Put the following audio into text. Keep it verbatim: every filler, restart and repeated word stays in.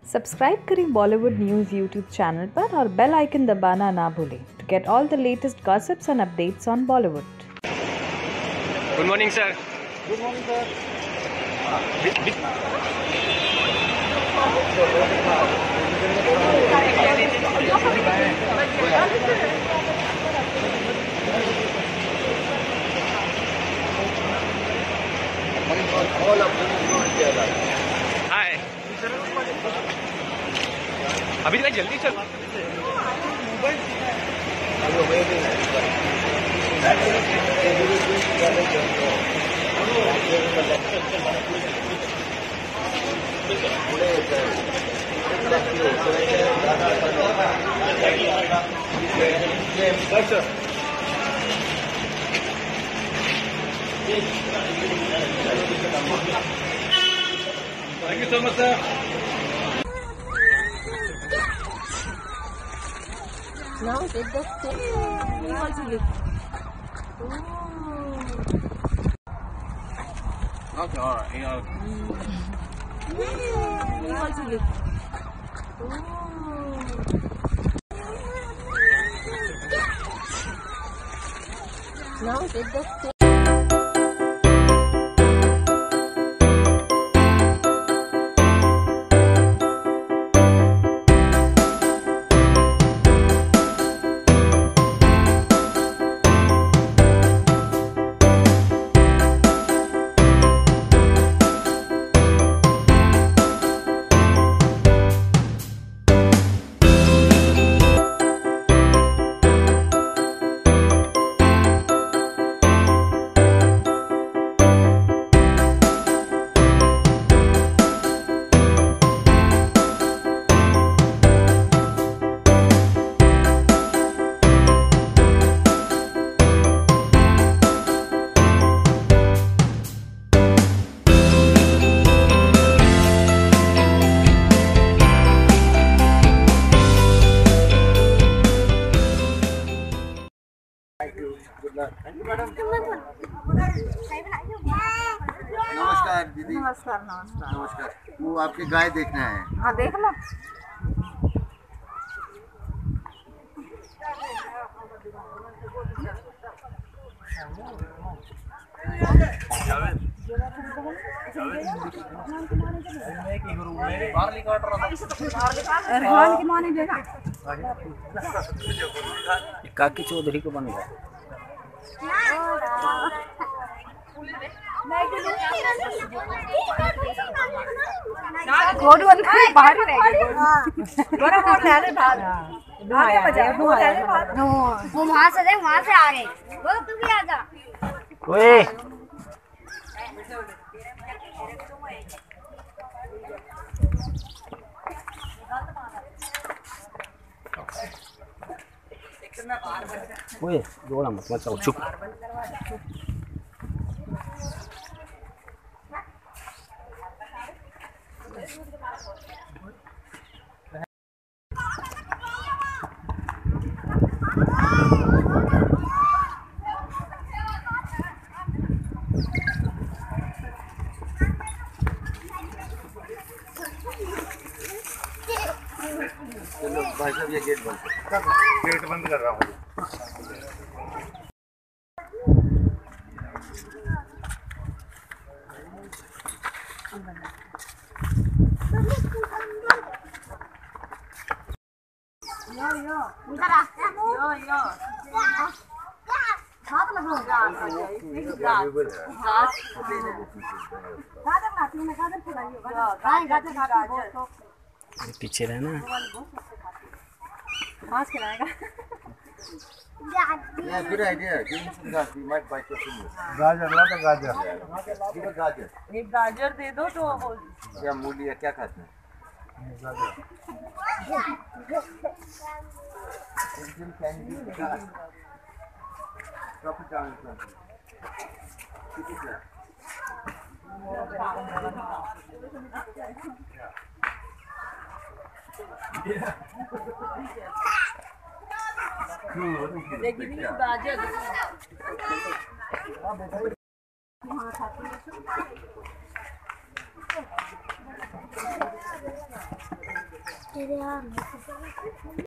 Subscribe करें Bollywood news YouTube channel पर और बेल आइकन दबाना ना भूलें to get all the latest gossips and updates on Bollywood. Good morning sir. Good morning sir. Hi. अभी मैं जल्दी चल। Thank you so much, sir. Now take the stick. You also look. Okay, all right. Yeah. You also look. Now take the stick. Thank you, madam. नमस्कार दीदी। नमस्कार नमस्कार नमस्कार। वो आपकी गाय देखना है। हाँ देख लो। रेहान की माने देगा। काकी चौधरी को बन गया। कोड बंद बाहर ही रह गए। बड़ा कोड ले ले बाहर। आगे बजा वो ले ले बाहर। वो वहाँ से देख वहाँ से आ गए। वो तू भी आ जा। ओए ओए रोना मत मत चुप। चलो भाई साहब ये गेट बंद कर। गेट बंद कर रहा हूँ। यो यो इधर आ। यो यो हाथ लगाओ। हाथ गाजर ना तूने गाजर खिलाइयो। गाजर गाजर पीछे रहना। मांस खिलाएगा। Yeah, good idea. Give him some gas. He might bite your finger. गाजर ला तो गाजर। Give a गाजर। एक गाजर दे दो तो वो। क्या मूली है क्या खाते हैं? गाजर। Angel candy. Drop it down. Keep it there. Yeah. They're giving you gajar. तेरे यार